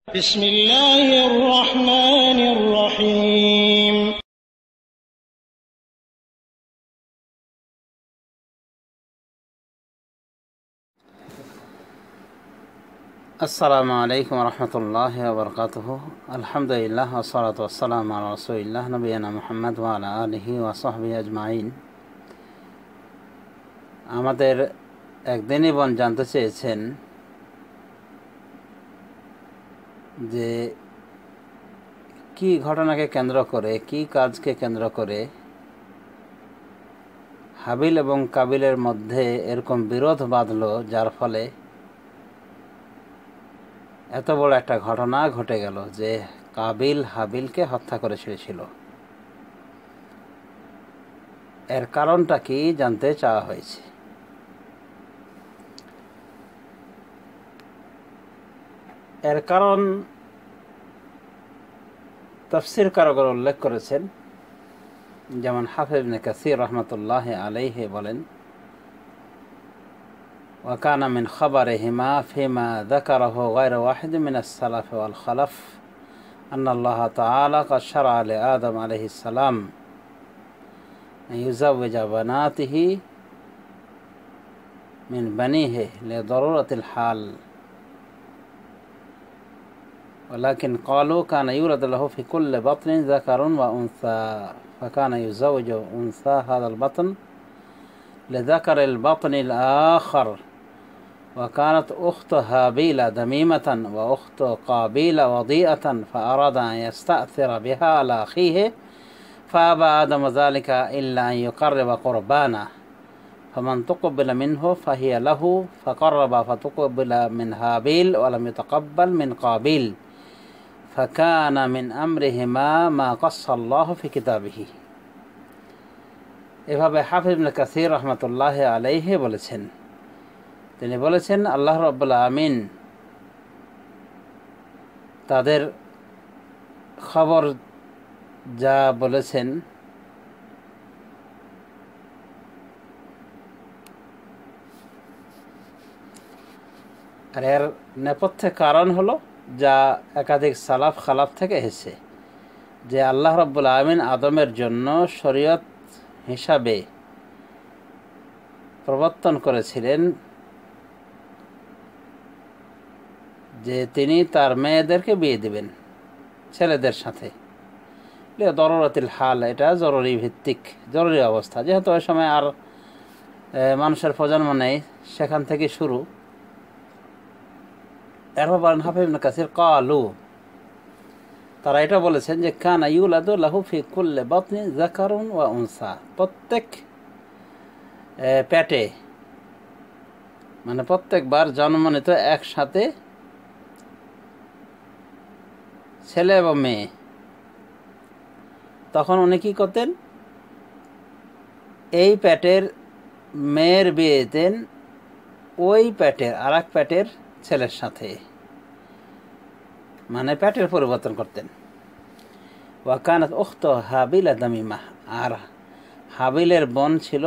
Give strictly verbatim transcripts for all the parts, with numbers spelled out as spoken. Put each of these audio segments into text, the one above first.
بسم الله الرحمن الرحيم السلام عليكم ورحمة الله وبركاته الحمد لله والصلاة والسلام على رسول الله نبينا محمد وعلى آله وصحبه أجمعين আমাদের একদিনই বোন জানতে চেয়েছেন যে কি ঘটনাকে কেন্দ্র করে কি কাজকে কেন্দ্র করে হাবিল এবং কাবিলের মধ্যে এরকম বিরোধ বাঁধলো যার ফলে এত বড় একটা ঘটনা ঘটে গেল যে কাবিল হাবিলকে হত্যা করে ছেড়েছিল। এর কারণটা কি জানতে চাওয়া হয়েছে। এর কারণ তাফসীর কারকরা উল্লেখ করেছেন, যেমন হাফিজ ইবনে কাসীর রাহমাতুল্লাহি আলাইহি বলেন, وكان من خبرهما فيما ذكره غير واحد من السلف والخلف أن الله تعالى قد شرع لآدم عليه السلام أن يزوج بناته من بنيه لضرورة الحال، ولكن قالوا كان يولد له في كل بطن ذكر وأنثى فكان يزوج أنثى هذا البطن لذكر البطن الآخر، وكانت أخت هابيل دميمة وأخت قابيل وضيئة فأراد أن يستأثر بها على أخيه فأبى آدم ذلك إلا أن يقرب قربانا، فمن تقبل منه فهي له فقرب فتقبل من هابيل ولم يتقبل من قابيل فكان من أمرهما ما قص الله في كتابه। এভাবে হাফিজ ইবনে কাসীর রাহমাতুল্লাহি আলাইহি বলেছেন। তিনি বলেছেন আল্লাহ রাব্বুল আমিন তাদের খবর যা বলেছেন আর এর নেপথ্যে কারণ হলো যা একাধিক সালাফ খালাফ থেকে এসেছে, যে আল্লাহ রাব্বুল আমিন আদমের জন্য শরীয়ত হিসাবে প্রবর্তন করেছিলেন যে তিনি তার মেয়েদেরকে বিয়ে দিবেন ছেলেদের সাথে। দরুরাতুল হাল, এটা জরুরি ভিত্তিক জরুরি অবস্থা, যেহেতু ওই সময় আর মানুষের প্রজন্ম নেই, সেখান থেকে শুরু। এরপর বলেন হাফিজ ইবনে কাসীর ক্বালু, তারা এটা বলেছেন যে কানা ইউলাদু লাহু ফি কুল্লি বাতনি যাকারুন ওয়া উনসা, প্রত্যেক পেটে মানে প্রত্যেকবার জন্ম নিত একসাথে ছেলে এবং মেয়ে। তখন উনি কি করতেন, এই পেটের মেয়ের বিয়ে দিতেন ওই পেটের আর এক পেটের ছেলের সাথে, মানে পেটের পরিবর্তন করতেন। ওয়াকানাত উখতু হাবিল দামিমা, আর হাবিলের বোন ছিল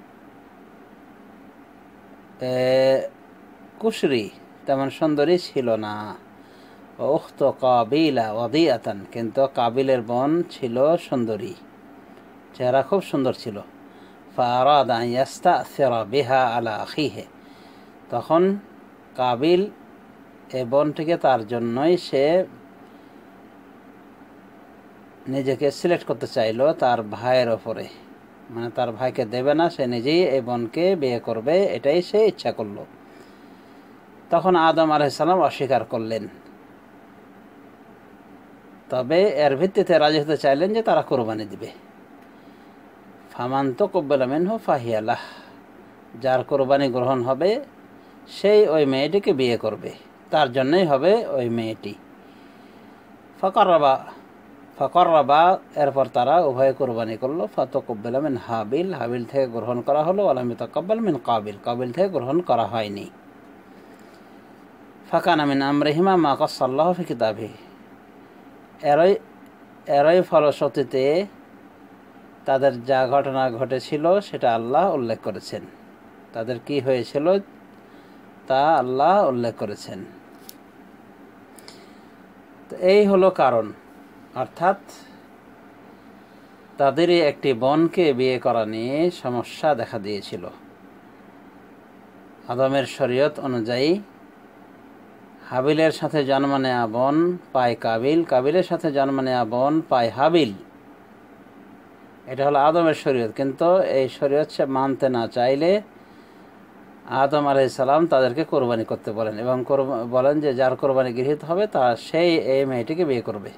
কুশরি, তেমন সুন্দরী ছিল না। উখতু কাবিলা ওয়াদিআতান, কিন্তু কাবিলের বোন ছিল সুন্দরী, চেহারা খুব সুন্দর ছিল। ফাআরাদা আন ইয়াস্তাসিরা বিহা আলা আখিহি, তখন কাবিল এই বোনটিকে তার জন্যই সে নিজেকে সিলেক্ট করতে চাইল তার ভাইয়ের ওপরে, মানে তার ভাইকে দেবে না, সে নিজেই এই বোনকে বিয়ে করবে, এটাই সে ইচ্ছা করল। তখন আদম আলাইহিস সালাম অস্বীকার করলেন, তবে এর ভিত্তিতে রাজি হতে চাইলেন যে তারা কোরবানি দিবে। ফামান তাকাব্বালা মিনহু ফাহিয়া লাহ, যার কোরবানি গ্রহণ হবে সেই ওই মেয়েটিকে বিয়ে করবে, তার জন্যই হবে ওই মেয়েটি। ফাকাররাবা ফাকাররাবা, এরপর তারা উভয়ে কোরবানি করলো। ফাতাকাব্বালা মিন হাবিল, হাবিল থেকে গ্রহণ করা হলো। ওয়ালাম ইয়াতাকাব্বাল মিন কাবিল, কাবিল থেকে গ্রহণ করা হয়নি। ফাকানা মিন আমরিহিমা মা কাসাল্লাহু ফি কিতাবিহি, এরই এরই ফলশ্রুতিতে তাদের যা ঘটনা ঘটেছিল সেটা আল্লাহ উল্লেখ করেছেন। তাদের কি হয়েছিল তা আল্লাহ উল্লেখ করেছেন। তো এই হলো কারণ, অর্থাৎ তাদেরই একটি বোনকে বিয়ে করা নিয়ে সমস্যা দেখা দিয়েছিল। আদমের শরীয়ত অনুযায়ী হাবিলের সাথে জন্ম নেয়া বোন পায় কাবিল, কাবিলের সাথে জন্ম নেয়া বোন পায় হাবিল। এটা হলো আদমের শরীয়ত। কিন্তু এই শরীয়ত সে মানতে না চাইলে আদম আলাইহিস সালাম তাদেরকে কোরবানি করতে বলেন এবং বলেন যে যার কোরবানি গৃহীত হবে তা সেই এই মেয়েটিকে বিয়ে করবে।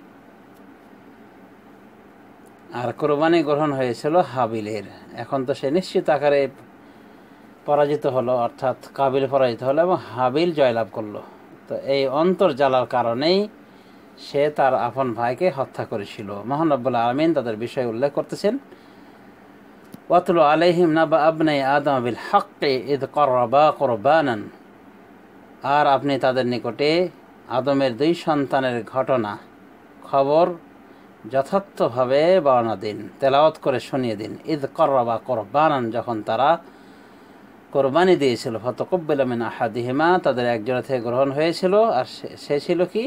আর কোরবানি গ্রহণ হয়েছিল হাবিলের। এখন তো সে নিশ্চিত আকারে পরাজিত হলো, অর্থাৎ কাবিল পরাজিত হলো এবং হাবিল জয়লাভ করলো। তো এই অন্তর জ্বালার কারণেই সে তার আপন ভাইকে হত্যা করেছিল। মহান রব্বুল আলামিন তাদের বিষয়ে উল্লেখ করতেছেন, ওয়াতলু আলাইহিম নাবা আবনাই আদম বিল হাক্কি ইদ করবা কুরবানান। আর আপনি তাদের নিকটে আদমের দুই সন্তানের ঘটনা খবর যথার্থভাবে বর্ণনা দিন, তেলাওয়াত করে শুনিয়ে দিন। ইদ করবা কুরবানান, যখন তারা কোরবানি দিয়েছিল, ফাতাকুব্বিলা মিন আহাদিহিমা, তাদের একজোড়া থেকে গ্রহণ হয়েছিল। আর সে ছিল কি?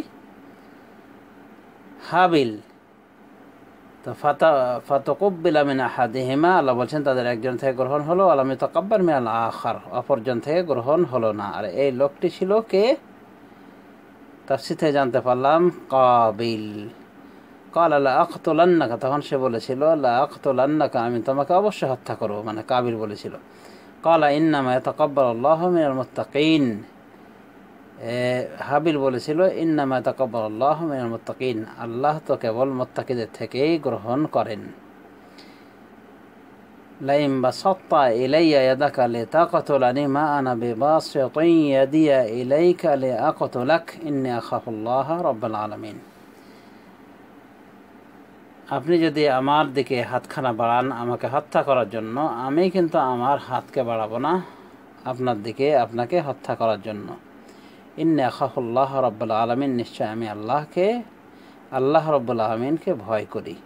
হাবিল। তো ফাতা ফাতাকুব্বিলা মিন আহাদিহিমা, আল্লাহ বলছেন তাদের একজন থেকে গ্রহণ হলো, আলাম ইতাকাব্বার মিনাল আখার, অপরজন থেকে গ্রহণ হলো না। আর এই লোকটি ছিল কে? তাফসীর থেকে জানতে পারলাম কাবিল। ক্বালা লা আকতুলান্নাকা, তখন সে বলেছিল লা আকতুলান্নাকা, আমি তোমাকে অবশ্যই হত্যা করব, মানে কাবিল বলেছিল। ক্বালা ইন্নামা ইয়াতাকাব্বালুল্লাহু মিনাল মুত্তাকিন, হাবিল বলেছিল ইন্নামা ইয়াতাকাব্বালুল্লাহু মিনাল মুত্তাকিন, আল্লাহ তো কেবল মুত্তাকিদের থেকেই গ্রহণ করেন। লাইন বাসাত্তা ইলাইয়া ইয়াদাকা লিতাকতুলানি মা আনা বিবাসিতিন ইয়াদিয়া ইলাইকা লিআকতুলাক ইন্নী আখাফুল্লাহ রাব্বুল আলামিন। আপনি যদি আমার দিকে হাতখানা বাড়ান আমাকে হত্যা করার জন্য, আমি কিন্তু আমার হাতকে বাড়াবো না আপনার দিকে আপনাকে হত্যা করার জন্য। ইন্নী আখাফুল্লাহ রাব্বুল আলামিন, নিশ্চয় আমি আল্লাহকে আল্লাহ রাব্বুল আলামিনকে ভয় করি।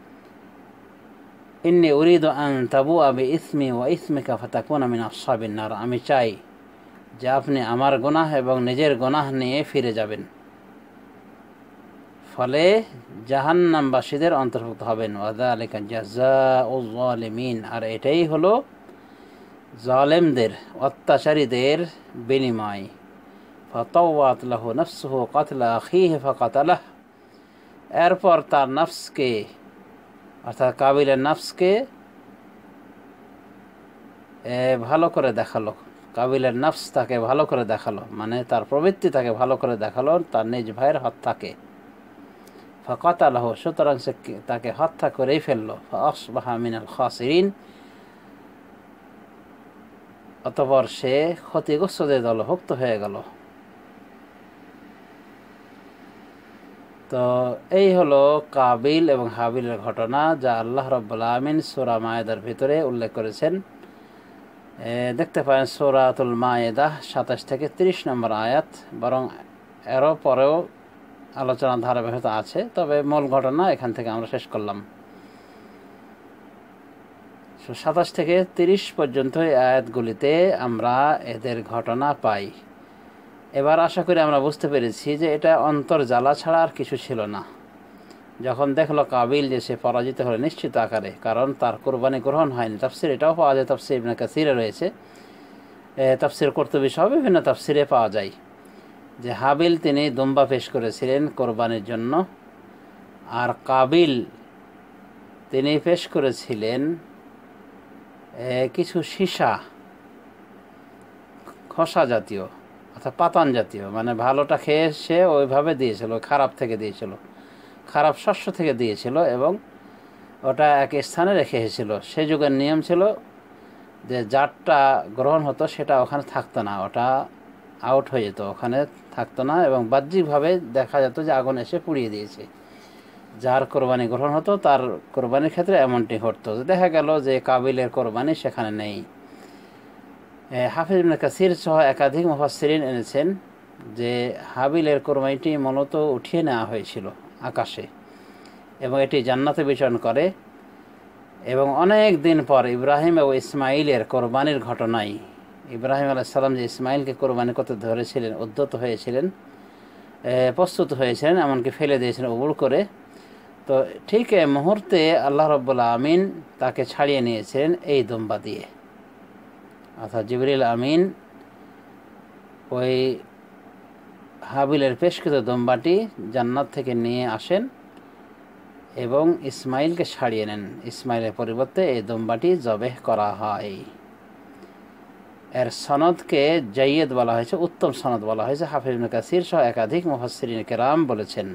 ইন্নী উরিদু আন তাবুআ বিইসমি ওয়া ইসমিকা ফাতাকুনা মিন আসহাবিন নার, আমি চাই যে আপনি আমার গুনাহ এবং নিজের গুনাহ নিয়ে ফিরে যাবেন, ফলে জাহান্নামবাসীদের অন্তর্ভুক্ত হবেন। ওয়াযালিকা জাযাউয যালিমিন, আর এটাই হলো জালেমদের, অত্যাচারীদের বিনিময়। ফাতাওয়াত লাহু নাফসুহু কাতলা আখিহি ফাকাতালাহ, এরপর তার নফসকে অর্থাৎ কাবিলের নফসকে ভালো করে দেখালো, কাবিলের নফস তাকে ভালো করে দেখালো, মানে তার প্রবৃত্তি তাকে ভালো করে দেখালো তার নিজ ভাইয়ের হত্যাকে। ফাকাতালাহ, সুতরাং সে তাকে হত্যা করেই ফেললো। ফাআসবাহা মিনাল খাসিরিন, অতঃপর সে ক্ষতিগ্রস্তদের দলভুক্ত হয়ে গেল। তো এই হলো কাবিল এবং হাবিলের ঘটনা, যা আল্লাহ রাব্বুল আলামিন সূরা মায়েদার ভিতরে উল্লেখ করেছেন। দেখতে পারেন সূরাতুল মায়েদা সাতাশ থেকে তিরিশ নম্বর আয়াত, বরং এরও পরেও আলোচনা ধারাবাহিকতা আছে, তবে মূল ঘটনা এখান থেকে আমরা শেষ করলাম। সাতাশ থেকে তিরিশ পর্যন্ত এই আয়াতগুলিতে আমরা এদের ঘটনা পাই। এবার আশা করি আমরা বুঝতে পেরেছি যে এটা অন্তর জ্বালা ছাড়া আর কিছু ছিল না। যখন দেখলো কাবিল যে সে পরাজিত হলো নিশ্চিত আকারে, কারণ তার কোরবানি গ্রহণ হয়নি। তাফসির এটাও পাওয়া যায়, তাফসির ইবনে কাসিরে রয়েছে, তাফসির কুরতুবী সহ বিভিন্ন তাফসিরে পাওয়া যায় যে হাবিল তিনি দুম্বা পেশ করেছিলেন কোরবানির জন্য, আর কাবিল তিনি পেশ করেছিলেন কিছু সীসা, খোসা জাতীয় অর্থাৎ পাতান জাতীয়, মানে ভালোটা খেয়ে সে ওইভাবে দিয়েছিল, খারাপ থেকে দিয়েছিল, খারাপ শস্য থেকে দিয়েছিল এবং ওটা এক স্থানে রেখে এসেছিল। সে যুগের নিয়ম ছিল যে যারটা গ্রহণ হতো সেটা ওখানে থাকতো না, ওটা আউট হয়ে যেত, ওখানে থাকতো না এবং বাহ্যিকভাবে দেখা যেত যে আগুন এসে পুড়িয়ে দিয়েছে। যার কোরবানি গ্রহণ হতো তার কোরবানির ক্ষেত্রে এমনটি ঘটতো। দেখা গেল যে কাবিলের কোরবানি সেখানে নেই। হাফিজ ইবনে কাসির সহ একাধিক মুফাসসিরিন এনেছেন যে হাবিলের কোরবানিটি মূলত উঠিয়ে নেওয়া হয়েছিল আকাশে এবং এটি জান্নাতে বিচরণ করে। এবং অনেক দিন পর ইব্রাহিম এবং ইসমাইলের কোরবানির ঘটনায়, ইব্রাহিম আলাইহিস সালাম যে ইসমাইলকে কোরবানি করতে ধরেছিলেন, উদ্যত হয়েছিলেন, প্রস্তুত হয়েছিলেন, এমনকি ফেলে দিয়েছিলেন উবুড় করে। তো ঠিক এই মুহূর্তে আল্লাহ রাব্বুল আমিন তাকে ছাড়িয়ে নিয়েছিলেন এই দুম্বা দিয়ে। অর্থাৎ জিবরিল আমিন ওই হাবিলের পেশকৃত দুম্বাটি জান্নাত থেকে নিয়ে আসেন এবং ইসমাইলকে ছাড়িয়ে নেন। ইসমাইলের পরিবর্তে এই দুম্বাটি জবেহ করা হয়। এর সনদকে জাইয়দ বলা হয়েছে, উত্তম সনদ বলা হয়েছে। হাফিজ ইবনে কাসির সহ একাধিক মুফাসসিরিন কেরাম বলেছেন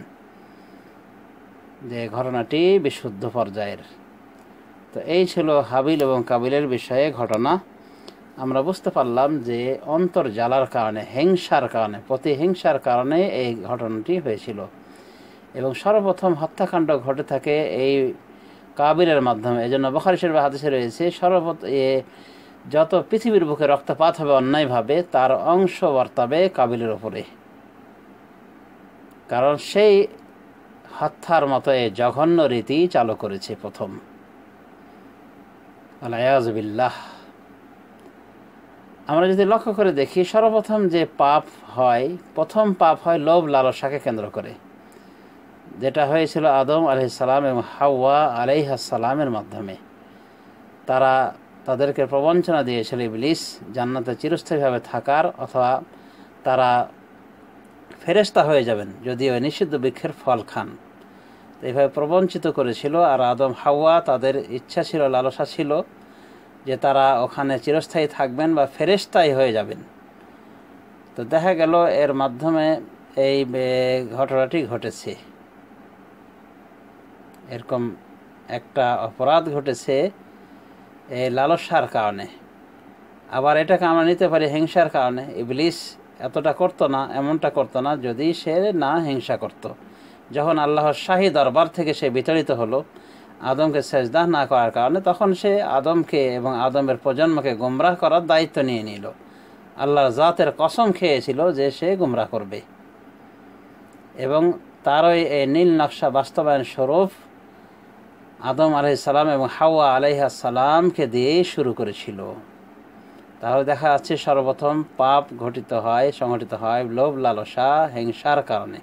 যে ঘটনাটি বিশুদ্ধ পর্যায়ের। তো এই ছিল হাবিল এবং কাবিলের বিষয়ে ঘটনা। আমরা বুঝতে পারলাম যে অন্তর্জালার কারণে, হিংসার কারণে, প্রতিহিংসার কারণে এই ঘটনাটি হয়েছিল এবং সর্বপ্রথম হত্যাকাণ্ড ঘটে থাকে এই কাবিলের মাধ্যমে। এই জন্য বুখারী শরীফে হাদিসে রয়েছে সর্বপ্রথম যত পৃথিবীর বুকে রক্তপাত হবে অন্যায়ভাবে, তার অংশ বর্তাবে কাবিলের ওপরে, কারণ সেই হত্যার মতো এই জঘন্য রীতি চালু করেছে প্রথম। আল-ইয়াযু বিল্লাহ। আমরা যদি লক্ষ্য করে দেখি, সর্বপ্রথম যে পাপ হয়, প্রথম পাপ হয় লোভ লালসাকে কেন্দ্র করে, যেটা হয়েছিল আদম আলাইহিস সালাম এবং হাওয়া আলাইহিস সালামের মাধ্যমে। তারা তাদেরকে প্রবঞ্চনা দিয়েছিল ইবলিস জান্নাতে চিরস্থায়ীভাবে থাকার, অথবা তারা ফেরেশতা হয়ে যাবেন যদি ওই নিষিদ্ধ বৃক্ষের ফল খান। এইভাবে প্রবঞ্চিত করেছিল। আর আদম হাওয়া তাদের ইচ্ছা ছিল, লালসা ছিল যে তারা ওখানে চিরস্থায়ী থাকবেন বা ফেরেশতাই হয়ে যাবেন। তো দেখা গেল এর মাধ্যমে এই ঘটনাটি ঘটেছে। এরকম একটা অপরাধ ঘটেছে এই লালসার কারণে। আবার এটাকে আমরা নিতে পারি হিংসার কারণে। ইবলিস এতটা করতো না, এমনটা করতো না যদি সে না হিংসা করত। যখন আল্লাহর শাহী দরবার থেকে সে বিতাড়িত হলো আদমকে সেজদা না করার কারণে, তখন সে আদমকে এবং আদমের প্রজন্মকে গুমরাহ করার দায়িত্ব নিয়ে নিল। আল্লাহর জাতের কসম খেয়েছিল যে সে গুমরাহ করবে, এবং তারই এই নীল নকশা বাস্তবায়ন স্বরূপ আদম আলাইহিস সালাম এবং হাওয়া আলাইহিস সালামকে দিয়েই শুরু করেছিল। তাহলে দেখা যাচ্ছে সর্বপ্রথম পাপ ঘটিত হয়, সংঘটিত হয় লোভ লালসা হিংসার কারণে,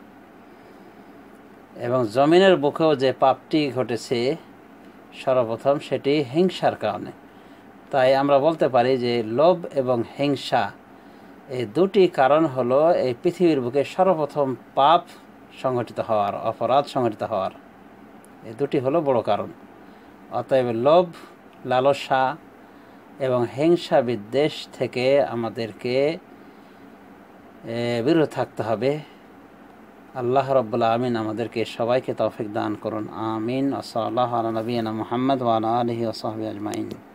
এবং জমিনের বুকেও যে পাপটি ঘটেছে সর্বপ্রথম সেটি হিংসার কারণে। তাই আমরা বলতে পারি যে লোভ এবং হিংসা এই দুটি কারণ হলো এই পৃথিবীর বুকে সর্বপ্রথম পাপ সংঘটিত হওয়ার, অপরাধ সংঘটিত হওয়ার। এই দুটি হলো বড় কারণ। অতএব লোভ লালসা এবং হিংসা বিদ্বেষ থেকে আমাদেরকে বিরত থাকতে হবে। আল্লাহ রাব্বুল আমিন আমাদেরকে সবাইকে তৌফিক দান করুন। আমিন। ওয়া সাল্লাল্লাহু আলা নবিয়িনা মুহাম্মদ ওয়া আলা আলিহি ওয়া সাহবিহি আজমাইন।